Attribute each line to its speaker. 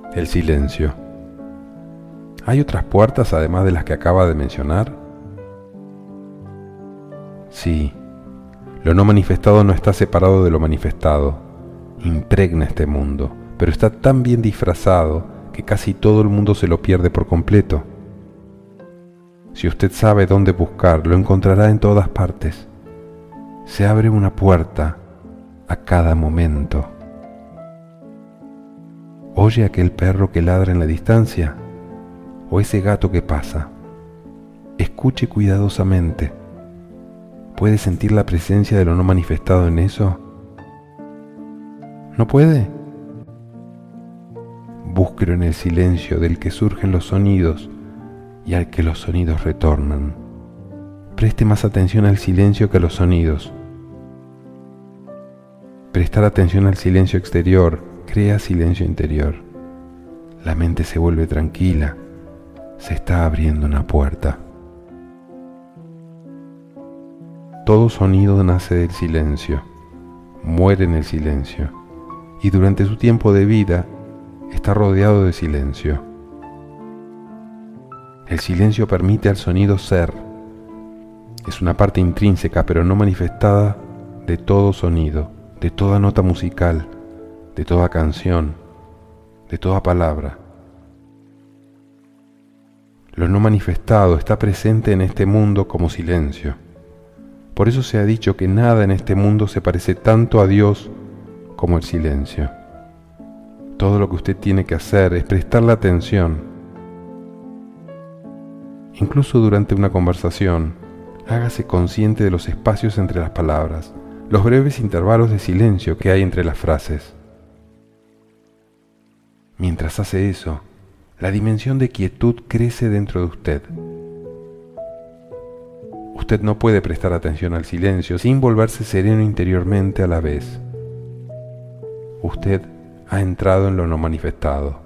Speaker 1: El silencio. ¿Hay otras puertas además de las que acaba de mencionar? Sí, lo no manifestado no está separado de lo manifestado, impregna este mundo, pero está tan bien disfrazado que casi todo el mundo se lo pierde por completo. Si usted sabe dónde buscar, lo encontrará en todas partes. Se abre una puerta a cada momento. ¿Oye aquel perro que ladra en la distancia? ¿O ese gato que pasa? Escuche cuidadosamente. ¿Puede sentir la presencia de lo no manifestado en eso? ¿No puede? Búsquelo en el silencio del que surgen los sonidos y al que los sonidos retornan. Preste más atención al silencio que a los sonidos. Prestar atención al silencio exterior crea silencio interior. La mente se vuelve tranquila. Se está abriendo una puerta. Todo sonido nace del silencio, muere en el silencio, y durante su tiempo de vida está rodeado de silencio. El silencio permite al sonido ser. Es una parte intrínseca pero no manifestada de todo sonido, de toda nota musical, de toda canción, de toda palabra. Lo no manifestado está presente en este mundo como silencio. Por eso se ha dicho que nada en este mundo se parece tanto a Dios como el silencio. Todo lo que usted tiene que hacer es prestarle atención. Incluso durante una conversación, hágase consciente de los espacios entre las palabras, los breves intervalos de silencio que hay entre las frases. Mientras hace eso, la dimensión de quietud crece dentro de usted. Usted no puede prestar atención al silencio sin volverse sereno interiormente a la vez. Usted ha entrado en lo no manifestado.